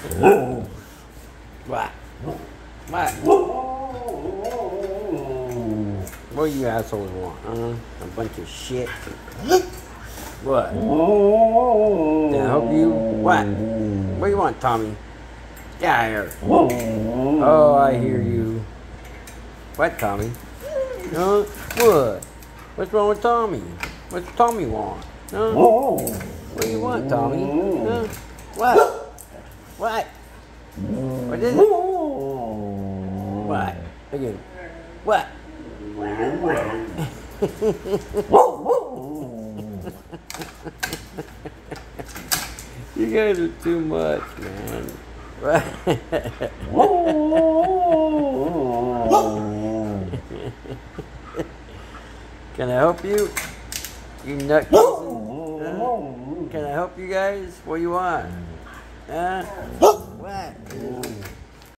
What? What? What do you assholes want, huh? A bunch of shit. What? Can I help you? What? What do you want, Tommy? Get out of here. Oh, I hear you. What, Tommy? Huh? What? What's wrong with Tommy? What's Tommy want? Huh? What do you want, Tommy? Huh? What? What? What is it? What? Again. What? You guys are too much, man. Can I help you? You nutcases? Huh? Can I help you guys? What do you want? Huh? What?